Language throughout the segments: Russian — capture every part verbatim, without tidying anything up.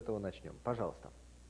этого начнем. Пожалуйста.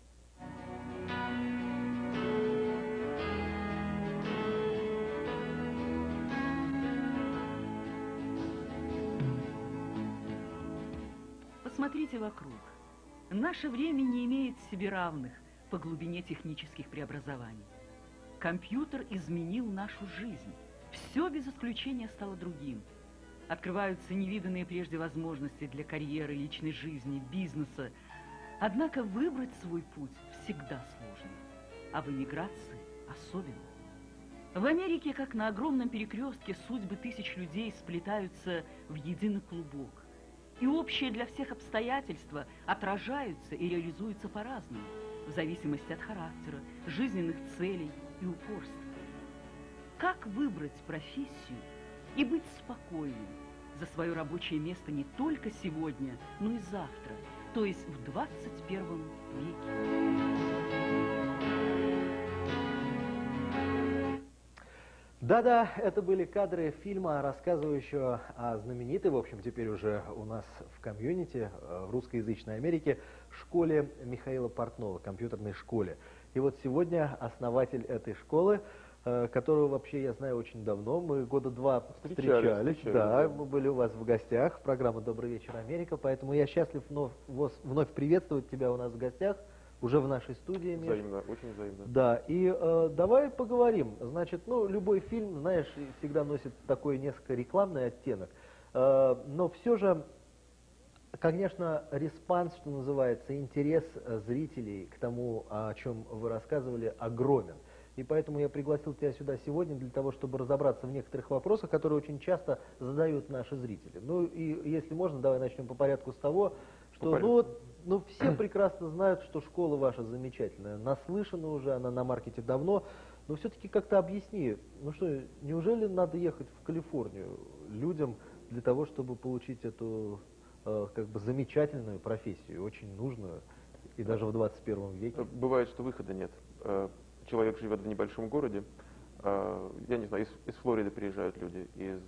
Посмотрите вокруг. Наше время не имеет себе равных по глубине технических преобразований. Компьютер изменил нашу жизнь. Все без исключения стало другим. Открываются невиданные прежде возможности для карьеры, личной жизни, бизнеса. Однако выбрать свой путь всегда сложно, а в эмиграции особенно. В Америке, как на огромном перекрестке, судьбы тысяч людей сплетаются в единый клубок. И общие для всех обстоятельства отражаются и реализуются по-разному, в зависимости от характера, жизненных целей и упорства. Как выбрать профессию и быть спокойным за свое рабочее место не только сегодня, но и завтра, то есть в двадцать первом веке? Да-да, это были кадры фильма, рассказывающего о знаменитой, в общем, теперь уже у нас в комьюнити, в русскоязычной Америке, школе Михаила Портнова, компьютерной школе. И вот сегодня основатель этой школы, которого вообще я знаю очень давно, мы года два встречались, встречались, встречались да, да, мы были у вас в гостях, программа «Добрый вечер, Америка», поэтому я счастлив вновь, вновь приветствовать тебя у нас в гостях. Уже в нашей студии. Взаимно, очень взаимно. Да, и э, давай поговорим. Значит, ну, любой фильм, знаешь, всегда носит такой несколько рекламный оттенок. Э, но все же, конечно, респонс, что называется, интерес зрителей к тому, о чем вы рассказывали, огромен. И поэтому я пригласил тебя сюда сегодня для того, чтобы разобраться в некоторых вопросах, которые очень часто задают наши зрители. Ну и если можно, давай начнем по порядку с того, что ну, вот, ну, все прекрасно знают, что школа ваша замечательная, наслышана уже, она на маркете давно, но все-таки как-то объясни, ну что, неужели надо ехать в Калифорнию людям для того, чтобы получить эту э, как бы замечательную профессию, очень нужную, и даже в двадцать первом веке? Бывает, что выхода нет. Человек живет в небольшом городе, я не знаю, из, из Флориды приезжают люди, из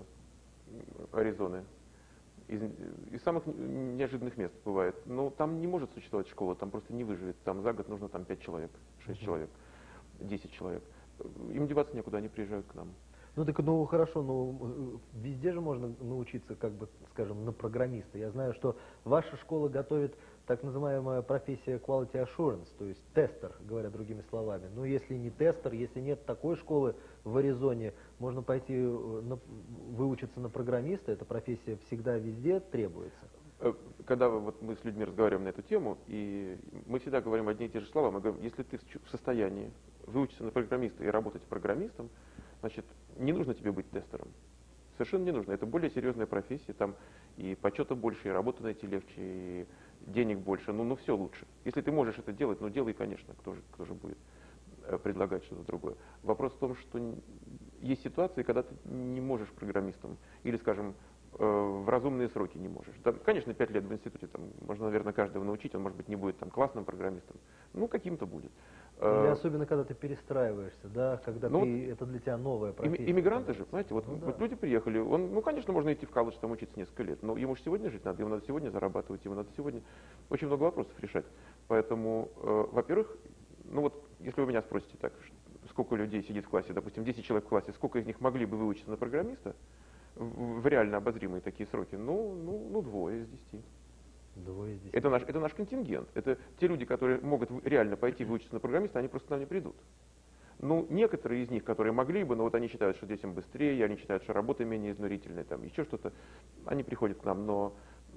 Аризоны, из, из самых неожиданных мест бывает. Но там не может существовать школа, там просто не выживет. Там за год нужно там пять человек, шесть uh-huh. человек, десять человек. Им деваться некуда, они приезжают к нам. Ну так, ну хорошо, ну везде же можно научиться, как бы, скажем, на программиста. Я знаю, что ваша школа готовит так называемая профессия quality assurance, то есть тестер, говоря другими словами. Но если не тестер, если нет такой школы в Аризоне, можно пойти на, выучиться на программиста, эта профессия всегда везде требуется. Когда вот мы с людьми разговариваем на эту тему, и мы всегда говорим одни и те же слова, мы говорим, если ты в состоянии выучиться на программиста и работать программистом, значит, не нужно тебе быть тестером. Совершенно не нужно. Это более серьезная профессия, там и почета больше, и работу найти легче, и денег больше, ну, ну все лучше. Если ты можешь это делать, ну делай, конечно, кто же, кто же будет предлагать что-то другое. Вопрос в том, что есть ситуации, когда ты не можешь программистом, или, скажем, в разумные сроки не можешь. Там, конечно, пять лет в институте, там, можно, наверное, каждого научить, он, может быть, не будет там классным программистом, ну, каким-то будет. Или особенно, когда ты перестраиваешься, да, когда ну, ты, это для тебя новая профессия. Иммигранты же, знаете, вот, ну, вот да. люди приехали, он, ну, конечно, можно идти в колледж, там учиться несколько лет, но ему же сегодня жить надо, ему надо сегодня зарабатывать, ему надо сегодня очень много вопросов решать. Поэтому, э, во-первых, ну вот, если вы меня спросите так, сколько людей сидит в классе, допустим, десять человек в классе, сколько из них могли бы выучиться на программиста, в, в реально обозримые такие сроки, ну, ну, ну двое из десяти. Двое из десяти. Это наш, это наш контингент. Это те люди, которые могут реально пойти выучиться на программиста, они просто к нам не придут. Ну, некоторые из них, которые могли бы, но вот они считают, что здесь им быстрее, они считают, что работа менее изнурительная, там еще что-то, они приходят к нам, но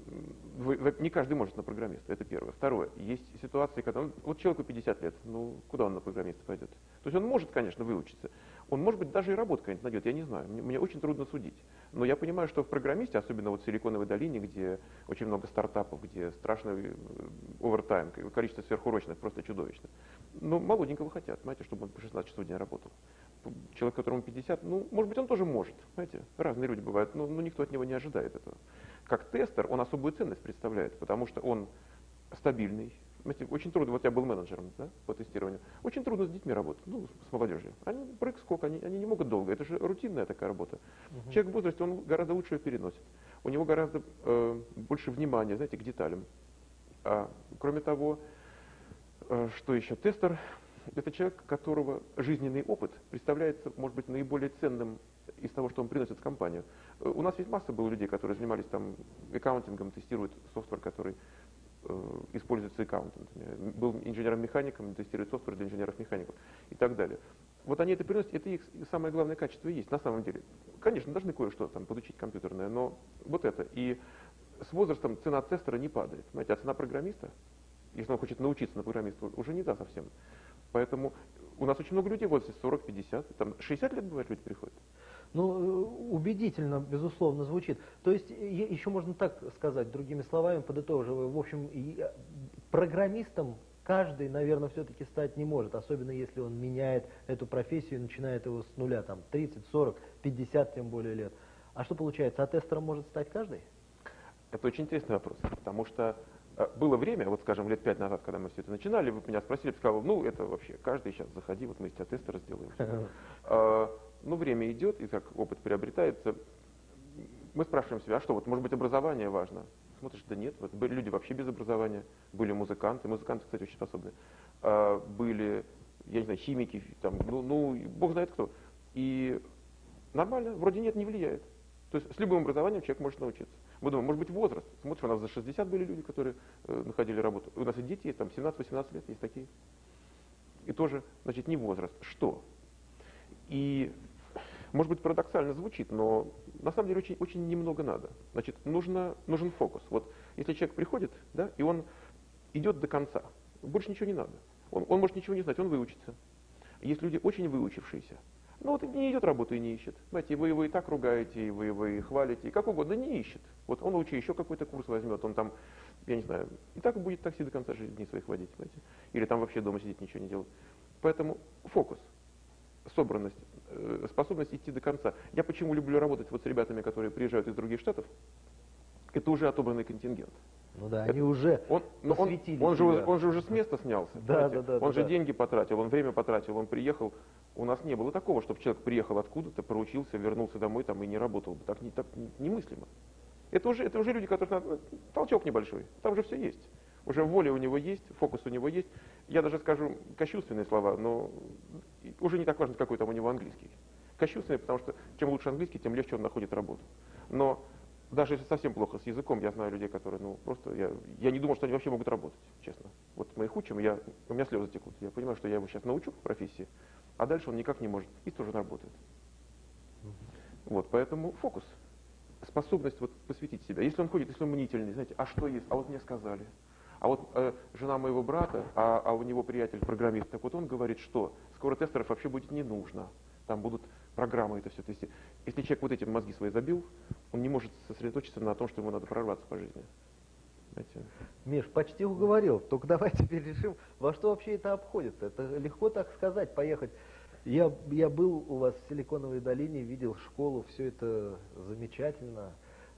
не каждый может на программиста, это первое. Второе, есть ситуации, когда, ну, вот человеку пятьдесят лет, ну, куда он на программиста пойдет? То есть он может, конечно, выучиться, он, может быть, даже и работу какая-нибудь найдет, я не знаю, мне, мне очень трудно судить. Но я понимаю, что в программисте, особенно вот в Силиконовой долине, где очень много стартапов, где страшный овертайм, количество сверхурочных просто чудовищно, ну, молоденького хотят, знаете, чтобы он по шестнадцать часов в день работал. Человек, которому пятьдесят, ну, может быть, он тоже может, знаете, разные люди бывают, но, но никто от него не ожидает этого. Как тестер он особую ценность представляет, потому что он стабильный. Знаете, очень трудно, вот я был менеджером, да, по тестированию, очень трудно с детьми работать, ну, с молодежью. Они прыг, скок, они, они не могут долго, это же рутинная такая работа. Uh-huh. Человек в возрасте, он гораздо лучше ее переносит. У него гораздо э, больше внимания, знаете, к деталям. А, кроме того, э, что еще? Тестер — это человек, которого жизненный опыт представляется, может быть, наиболее ценным из того, что он приносит в компанию. Э, у нас ведь масса было людей, которые занимались там аккаунтингом, тестируют софтвер, который э, используется аккаунтантами. Был инженером-механиком, тестирует софтвер для инженеров-механиков и так далее. Вот они это приносят, это их самое главное качество и есть на самом деле. Конечно, должны кое-что там подучить компьютерное, но вот это. И с возрастом цена тестера не падает. Знаете, а цена программиста, если он хочет научиться на программиста, уже не та совсем. Поэтому у нас очень много людей в возрасте сорок-пятьдесят, там шестьдесят лет бывает, люди приходят. Ну, убедительно, безусловно, звучит. То есть, еще можно так сказать, другими словами, подытоживая, в общем, и программистом каждый, наверное, все-таки стать не может, особенно если он меняет эту профессию и начинает его с нуля, там, тридцать, сорок, пятьдесят тем более лет. А что получается, а тестером может стать каждый? Это очень интересный вопрос, потому что э, было время, вот скажем, лет пять назад, когда мы все это начинали, вы меня спросили, я сказал, ну это вообще, каждый сейчас заходи, вот мы из тебя тестера сделаем. э, ну время идет, и как опыт приобретается, мы спрашиваем себя, а что, вот может быть образование важно? Смотришь, да нет, вот были люди вообще без образования, были музыканты, музыканты, кстати, очень способны, э, были, я не знаю, химики, там, ну, ну, бог знает кто. И нормально, вроде нет, не влияет. То есть с любым образованием человек может научиться. Мы думаем, может быть, возраст. Смотришь, у нас за шестьдесят были люди, которые э, находили работу. У нас и дети есть, там семнадцать-восемнадцать лет есть такие. И тоже, значит, не возраст. Что? И, может быть, парадоксально звучит, но на самом деле очень, очень немного надо. Значит, нужно, нужен фокус. Вот если человек приходит, да, и он идет до конца, больше ничего не надо. Он, он может ничего не знать, он выучится. Есть люди очень выучившиеся. Ну вот не идет работу и не ищет. Знаете, вы его и так ругаете, и вы его и хвалите, и как угодно, не ищет. Вот он лучше еще какой-то курс возьмет, он там, я не знаю, и так будет такси до конца жизни своих водить, знаете. Или там вообще дома сидеть, ничего не делать. Поэтому фокус, собранность, способность идти до конца. Я почему люблю работать вот с ребятами, которые приезжают из других штатов, это уже отобранный контингент. Ну да, это, они уже он, посвятили он, он, же, себя. он же уже с места снялся. Да, да, да, он да, же да. деньги потратил, он время потратил, он приехал. У нас не было такого, чтобы человек приехал откуда-то, проучился, вернулся домой там, и не работал. Так, не, так немыслимо. Это уже, это уже люди, которые... Толчок небольшой, там же все есть. Уже воля у него есть, фокус у него есть. Я даже скажу кощунственные слова, но уже не так важно, какой там у него английский. Кощунственный, потому что чем лучше английский, тем легче он находит работу. Но даже если совсем плохо с языком, я знаю людей, которые, ну, просто, я, я не думал, что они вообще могут работать, честно. Вот мы их учим, я, у меня слезы текут. Я понимаю, что я его сейчас научу профессии, а дальше он никак не может, и тоже работает. Mm-hmm. Вот, поэтому фокус, способность вот посвятить себя. Если он ходит, если он мнительный, знаете, а что есть, а вот мне сказали. А вот э, жена моего брата, а, а у него приятель программист, так вот он говорит, что скоро тестеров вообще будет не нужно. Там будут программы, это все. То есть, если человек вот эти мозги свои забил, он не может сосредоточиться на том, что ему надо прорваться по жизни. Знаете? Миш, почти уговорил. Только давай теперь решим, во что вообще это обходится. Это легко так сказать, поехать. Я, я был у вас в Силиконовой долине, видел школу, все это замечательно.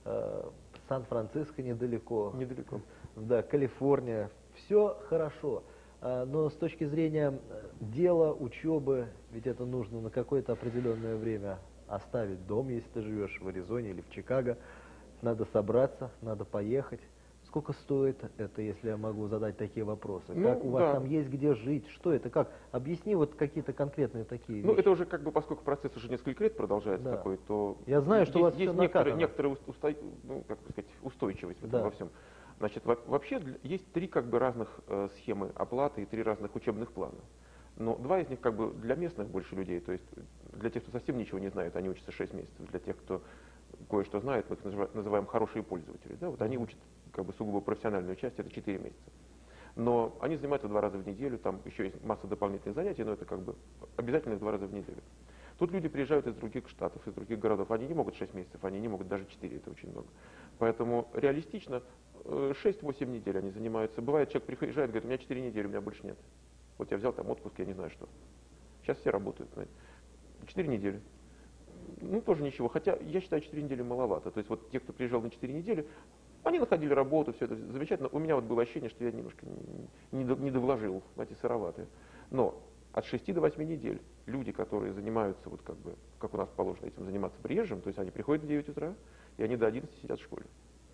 Сан-Франциско недалеко. Недалеко. Да, Калифорния. Все хорошо. Но с точки зрения дела, учебы, ведь это нужно на какое-то определенное время оставить дом, если ты живешь в Аризоне или в Чикаго. Надо собраться, надо поехать. Сколько стоит это, если я могу задать такие вопросы? Ну, как у вас да. там есть где жить? Что это? Как? Объясни вот какие-то конкретные такие Ну, вещи. это уже как бы, поскольку процесс уже несколько лет продолжается да. такой, то... Я знаю, что есть, у вас есть все некоторые, некоторая усто... ну, как сказать, устойчивость в этом да. во всем. Значит, вообще есть три как бы разных э, схемы оплаты и три разных учебных плана. Но два из них как бы для местных больше людей, то есть для тех, кто совсем ничего не знает, они учатся шесть месяцев. Для тех, кто кое-что знает, мы их называем хорошие пользователи. Да? Вот они учат как бы сугубо профессиональную часть, это четыре месяца. Но они занимаются два раза в неделю, там еще есть масса дополнительных занятий, но это как бы обязательно два раза в неделю. Тут люди приезжают из других штатов, из других городов, они не могут шесть месяцев, они не могут даже четыре, это очень много. Поэтому реалистично шесть-восемь недель они занимаются. Бывает, человек приезжает и говорит, у меня четыре недели, у меня больше нет. Вот я взял там отпуск, я не знаю что. Сейчас все работают, знаете. четыре недели. Ну, тоже ничего. Хотя я считаю, четыре недели маловато. То есть вот те, кто приезжал на четыре недели, они находили работу, все это замечательно. У меня вот было ощущение, что я немножко не, не, не довложил, знаете, сыроватые. Но от шести до восьми недель люди, которые занимаются, вот как бы, как у нас положено этим заниматься приезжим, то есть они приходят в девять утра, и они до одиннадцати сидят в школе. И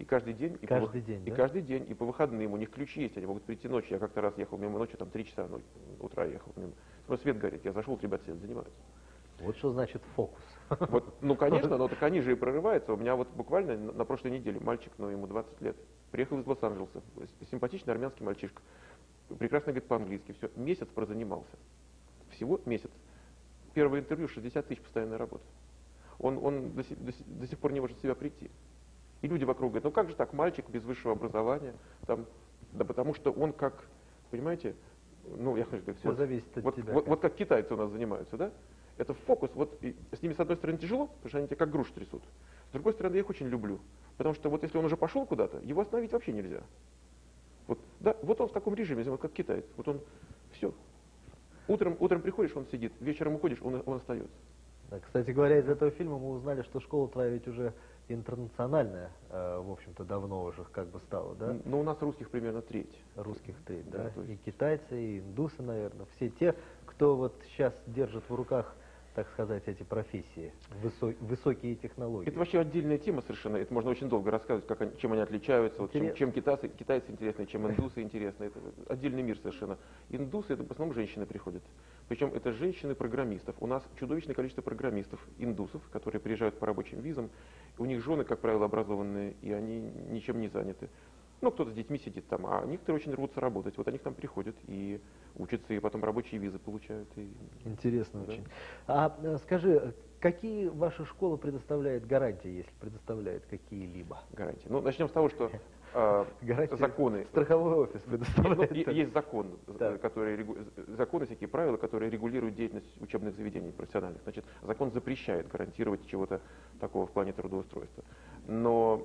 И каждый день, и, Каждый по, день, и да? каждый день, и по выходным у них ключи есть, они могут прийти ночью. Я как-то раз ехал мимо ночи, там три часа ну, утра ехал мимо. Смотрю, свет горит, я зашел, ребята сидят, занимаются. Вот что значит фокус. Вот, ну, конечно, но так они же и прорываются. У меня вот буквально на, на прошлой неделе мальчик, ну, ему двадцать лет, приехал из Лос-Анджелеса, симпатичный армянский мальчишка, прекрасно говорит по-английски, все, месяц прозанимался, всего месяц. Первое интервью, шестьдесят тысяч постоянная работа. Он, он до, сих, до, сих, до сих пор не может в себя прийти. И люди вокруг говорят, ну как же так, мальчик без высшего образования, там, да потому что он как, понимаете, ну я хочу сказать, Все зависит от вот, тебя. вот, вот как китайцы у нас занимаются, да? Это фокус, вот и с ними с одной стороны тяжело, потому что они тебя как груш трясут. С другой стороны, я их очень люблю, потому что вот если он уже пошел куда-то, его остановить вообще нельзя. Вот, да, вот он в таком режиме, вот как китаец, вот он, все. Утром, утром приходишь, он сидит, вечером уходишь, он, он остается. Да, кстати говоря, из этого фильма мы узнали, что школа твоя ведь уже интернациональная, э, в общем-то, давно уже как бы стала, да? Но у нас русских примерно треть. Русских треть, Да, да? то есть- И китайцы, и индусы, наверное. Все те, кто вот сейчас держит в руках, так сказать, эти профессии, высо- высокие технологии. Это вообще отдельная тема совершенно. Это можно очень долго рассказывать, как они, чем они отличаются, вот чем, Интерес- чем китайцы, китайцы интересны, чем индусы интересны. Это отдельный мир совершенно. Индусы это в основном женщины приходят. Причем это женщины-программистов. У нас чудовищное количество программистов, индусов, которые приезжают по рабочим визам. У них жены, как правило, образованные, и они ничем не заняты. Ну, кто-то с детьми сидит там, а некоторые очень рвутся работать. Вот они к нам приходят и учатся, и потом рабочие визы получают. И... Интересно Да. очень. А э, скажи, какие ваша школа предоставляет гарантии, если предоставляет какие-либо? гарантии. Ну, начнем с того, что э, Гарантии законы. страховой офис Ну, предоставляет. е- есть закон, э, Так. который, регу- законы, всякие правила, которые регулируют деятельность учебных заведений профессиональных. Значит, закон запрещает гарантировать чего-то такого в плане трудоустройства. Но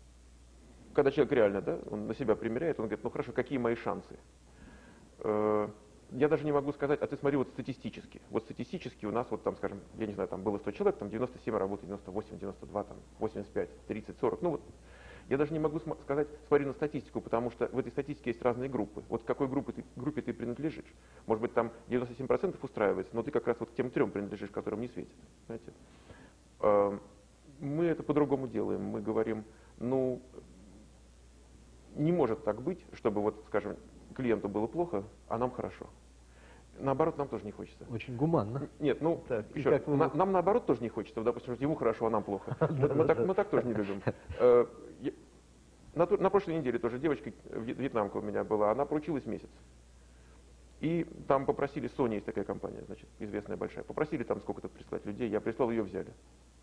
когда человек реально, да, он на себя примеряет, он говорит, ну хорошо, какие мои шансы? Э, Я даже не могу сказать, а ты смотри вот статистически. Вот статистически у нас вот там, скажем, я не знаю, там было сто человек, там девяносто семь работает, девяносто восемь, девяносто два, там восемьдесят пять, тридцать, сорок. Ну вот я даже не могу см- сказать, смотри на статистику, потому что в этой статистике есть разные группы. Вот к какой группе ты, группе ты принадлежишь? Может быть, там девяносто семь процентов устраивается, но ты как раз вот к тем трем принадлежишь, которым не светит. Знаете? Э, Мы это по-другому делаем. Мы говорим, ну, не может так быть, чтобы вот, скажем, клиенту было плохо, а нам хорошо. Наоборот, нам тоже не хочется. Очень гуманно. Нет, ну, Так, и еще как раз, вы- на- нам наоборот тоже не хочется, вот, допустим, что ему хорошо, а нам плохо. Мы, мы так, Да-да-да. мы так тоже не любим. Э, я- На, ту- на прошлой неделе тоже девочка, вьет- вьетнамка у меня была, она проучилась месяц. И там попросили, Sony есть такая компания, значит, известная большая, попросили там сколько-то прислать людей, я прислал, ее взяли.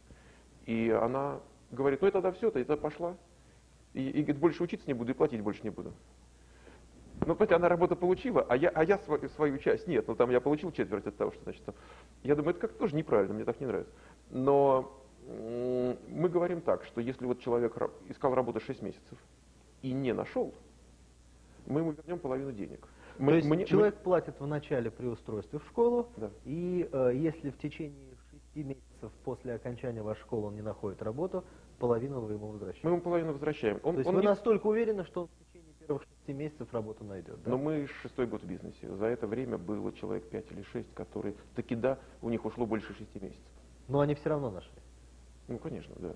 И она говорит, ну и тогда все, тогда пошла. И, и говорит, больше учиться не буду и платить больше не буду. Ну, понимаете, она работу получила, а я, а я свою, свою часть нет. Ну, там я получил четверть от того, что, значит, там. Я думаю, это как-то тоже неправильно, мне так не нравится. Но м, мы говорим так, что если вот человек ра- искал работу шесть месяцев и не нашел, мы ему вернем половину денег. То Мы- есть мы не- человек платит в начале при устройстве в школу, Да. и э, если в течение шести месяцев после окончания вашей школы он не находит работу, половину вы ему мы возвращаете. ему половину возвращаем. Он, То есть он вы не- настолько уверены, что он в течение первых шести месяцев работу найдет, да? Но мы шестой год в бизнесе. За это время было человек пять или шесть, которые таки да, у них ушло больше шести месяцев. Но они все равно нашли. Ну, конечно, да.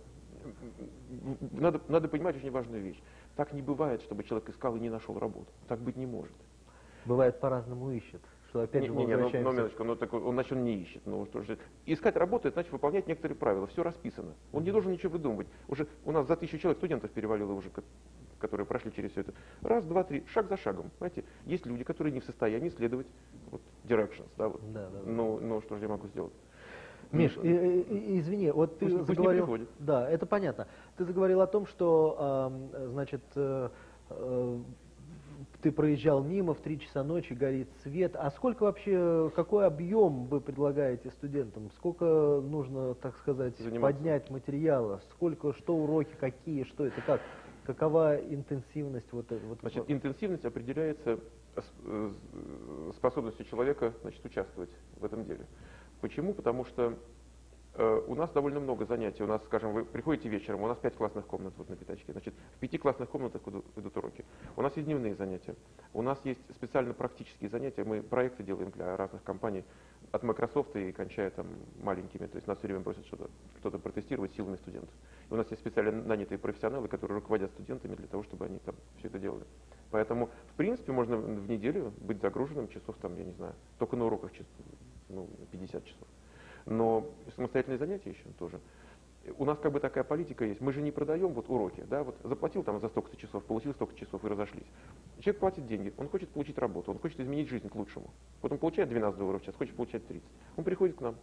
Надо, надо понимать очень важную вещь. Так не бывает, чтобы человек искал и не нашел работу. Так быть не может. Бывает по-разному ищет. Что опять Не, же не, мы не, ну, возвращаемся. ну, минуточку, ну, так, он, значит, он не ищет. Ну, что же. Искать работу, это значит выполнять некоторые правила. Все расписано. Он не должен ничего выдумывать. Уже у нас за тысячу человек студентов перевалило уже, ко- которые прошли через все это. Раз, два, три, шаг за шагом. Знаете, есть люди, которые не в состоянии следовать вот, directions. Да, вот. Да, да, да. Ну, ну, что же я могу сделать? Миш, Ну, и- и- и- извини, вот ты Пусть- пусть не заговорил... приходит. Да, это понятно. Ты заговорил о том, что, эм, значит, э, э, ты проезжал мимо, в три часа ночи горит свет. А сколько вообще, какой объем вы предлагаете студентам? Сколько нужно, так сказать, Заниматься. поднять материала? Сколько, что уроки, какие, что это, как? Какова интенсивность вот этого? Вот, Значит, интенсивность определяется с- э, с- способностью человека, значит, участвовать в этом деле. Почему? Потому что э, у нас довольно много занятий. У нас, скажем, вы приходите вечером, у нас пять классных комнат вот на пятачке. Значит, в пяти классных комнатах идут, идут уроки. У нас есть дневные занятия. У нас есть специально практические занятия. Мы проекты делаем для разных компаний, от Microsoft и кончая там маленькими. То есть нас все время просят что-то, что-то протестировать силами студентов. И у нас есть специально нанятые профессионалы, которые руководят студентами для того, чтобы они там все это делали. Поэтому, в принципе, можно в неделю быть загруженным часов, там, я не знаю, только на уроках ну, пятьдесят часов. Но самостоятельные занятия еще тоже. У нас как бы такая политика есть. Мы же не продаем вот уроки, да, вот заплатил там за столько-то часов, получил столько часов и разошлись. Человек платит деньги, он хочет получить работу, он хочет изменить жизнь к лучшему. Вот он получает двенадцать долларов в час, хочет получать тридцать. Он приходит к нам.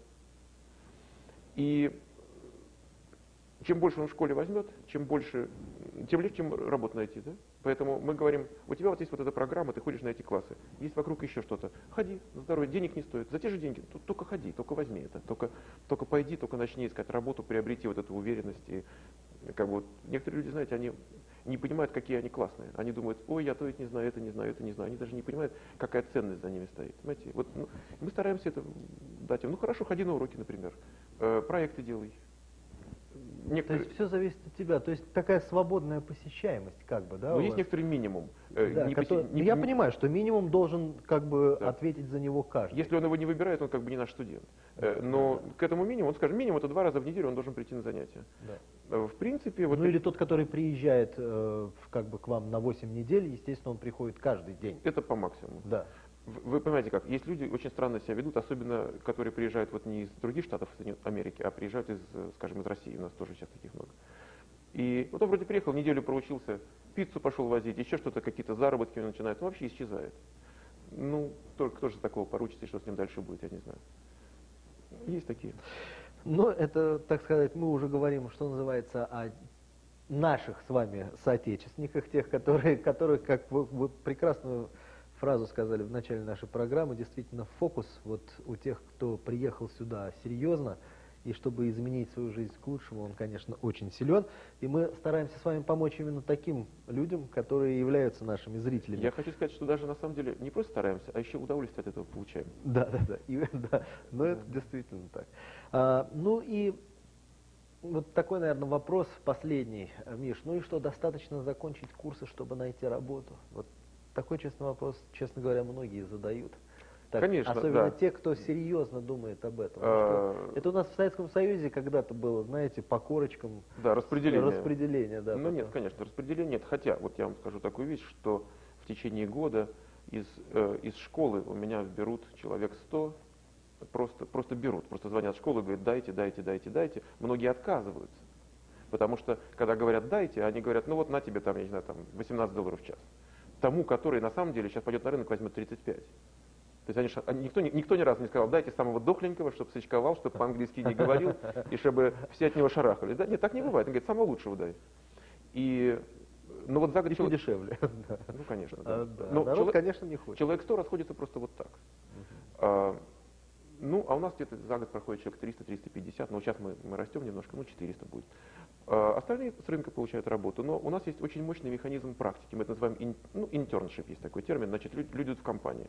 И чем больше он в школе возьмет, чем больше, тем легче работу найти, да? Поэтому мы говорим, у тебя вот есть вот эта программа, ты ходишь на эти классы, есть вокруг еще что-то, ходи, на здоровье, денег не стоит, за те же деньги, только ходи, только возьми это, только, только пойди, только начни искать работу, приобрети вот эту уверенность. И, как бы, вот, некоторые люди, знаете, они не понимают, какие они классные, они думают, ой, я то ведь не знаю, это не знаю, это не знаю, они даже не понимают, какая ценность за ними стоит, понимаете? Вот, ну, мы стараемся это дать им, ну хорошо, ходи на уроки, например, э, проекты делай. Некоторые... То есть все зависит от тебя, то есть такая свободная посещаемость, как бы, да? Но есть некоторый минимум. Да, не который... поси... не... Я понимаю, что минимум должен как бы да. ответить за него каждый. Если он его не выбирает, он как бы не наш студент. Да, Но да. к этому минимуму, он скажет, минимум это два раза в неделю он должен прийти на занятия. Да. В принципе, вот ну или тот, который приезжает э, как бы к вам на восемь недель, естественно, он приходит каждый день. Это по максимуму. Да. Вы понимаете как, есть люди очень странно себя ведут, особенно которые приезжают вот не из других штатов Америки, а приезжают из, скажем, из России, у нас тоже сейчас таких много. И вот он вроде приехал, неделю проучился, пиццу пошел возить, еще что-то, какие-то заработки у него начинают, он вообще исчезает. Ну, только кто же такого поручится, и что с ним дальше будет, я не знаю. Есть такие. Но это, так сказать, мы уже говорим, что называется, о наших с вами соотечественниках, тех, которые, которые как вы, вы прекрасную фразу сказали в начале нашей программы, действительно фокус вот у тех, кто приехал сюда серьезно, и чтобы изменить свою жизнь к лучшему, он, конечно, очень силен. И мы стараемся с вами помочь именно таким людям, которые являются нашими зрителями. Я хочу сказать, что даже на самом деле не просто стараемся, а еще удовольствие от этого получаем. Да, да, да. И, да. Но да. Это действительно так. А, ну и вот такой, наверное, вопрос последний, Миш. Ну и что, достаточно закончить курсы, чтобы найти работу? Вот такой честный вопрос, честно говоря, многие задают. Так, конечно, особенно да. те, кто серьезно думает об этом. А... Это у нас в Советском Союзе когда-то было, знаете, по корочкам. Да, распределение. Распределение, да. Ну потом. Нет, конечно, распределения нет. Хотя, вот я вам скажу такую вещь, что в течение года из, э, из школы у меня берут человек сто, просто, просто берут, просто звонят в школу и говорят, дайте, дайте, дайте, дайте. Многие отказываются. Потому что, когда говорят дайте, они говорят, ну вот на тебе там, я не знаю, там восемнадцать долларов в час. Тому, который на самом деле сейчас пойдет на рынок, возьмет тридцать пять. То есть они, никто, никто ни разу не сказал, дайте самого дохленького, чтобы сочковал, чтобы по-английски не говорил, и чтобы все от него шарахались. Да, нет, так не бывает. Он говорит, самого лучшего дай. И, ну вот за год... И человек... дешевле. Ну, конечно, да. А, да. Но народ, человек, конечно, не хочет. Человек сто расходится просто вот так. Uh-huh. А, ну, а у нас где-то за год проходит человек триста — триста пятьдесят, но сейчас мы, мы растем немножко, ну, четыреста будет. А, остальные с рынка получают работу, но у нас есть очень мощный механизм практики. Мы это называем, ин, ну, internship, есть такой термин, значит, люди, люди идут в компании.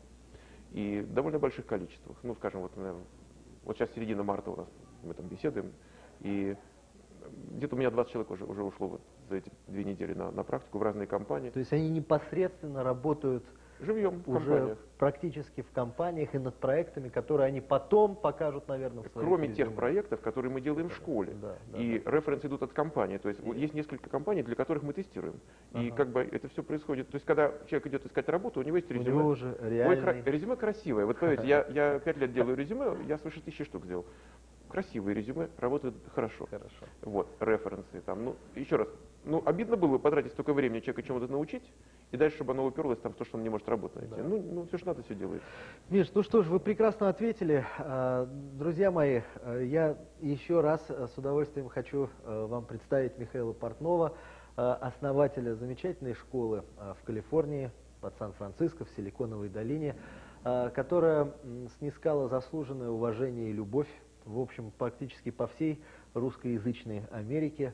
И в довольно больших количествах. Ну, скажем, вот, наверное, вот сейчас середина марта у нас, мы там беседуем, и где-то у меня двадцать человек уже, уже ушло вот за эти две недели на, на практику в разные компании. То есть они непосредственно работают живьем в уже компаниях. Практически в компаниях и над проектами, которые они потом покажут, наверное, в своих Кроме резюме. тех проектов, которые мы делаем в школе. Да, да, и да. референсы идут от компании. То есть и... есть несколько компаний, для которых мы тестируем. Ага. И как бы это все происходит. То есть когда человек идет искать работу, у него есть резюме. У него уже реальный... Ой, резюме красивое. Вот поверьте, я, я пять лет делаю резюме, я свыше тысячи штук сделал. Красивые резюме, работают хорошо. Хорошо. Вот, референсы там. Ну, еще раз, ну, обидно было потратить столько времени человека чему-то научить, и дальше, чтобы оно уперлось там в то, что он не может работать. Да. Ну, ну, все, что надо, все делает. Миш, ну что ж, вы прекрасно ответили. Друзья мои, я еще раз с удовольствием хочу вам представить Михаила Портнова, основателя замечательной школы в Калифорнии, под Сан-Франциско, в Силиконовой долине, которая снискала заслуженное уважение и любовь, в общем, практически по всей русскоязычной Америке.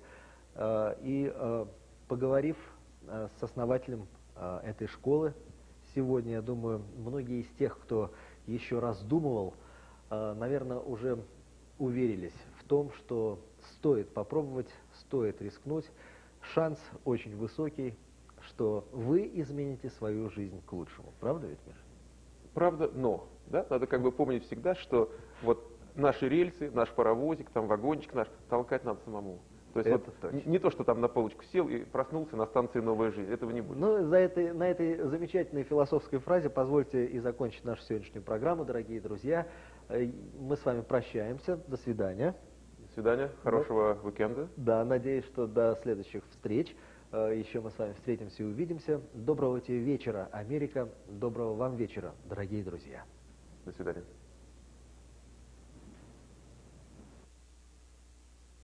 И поговорив с основателем этой школы сегодня, я думаю, многие из тех, кто еще раздумывал, наверное, уже уверились в том, что стоит попробовать, стоит рискнуть. Шанс очень высокий, что вы измените свою жизнь к лучшему. Правда ведь, Миша? Правда, но. Да? Надо как бы помнить всегда, что вот наши рельсы, наш паровозик, там вагончик наш, толкать надо самому. То есть Это вот точно. не то, что там на полочку сел и проснулся на станции «Новая жизнь». Этого не будет. Ну, за этой, на этой замечательной философской фразе позвольте и закончить нашу сегодняшнюю программу, дорогие друзья. Э, Мы с вами прощаемся. До свидания. До свидания. Хорошего уикенда. Да, надеюсь, что до следующих встреч. Э, Еще мы с вами встретимся и увидимся. Доброго тебе вечера, Америка. Доброго вам вечера, дорогие друзья. До свидания.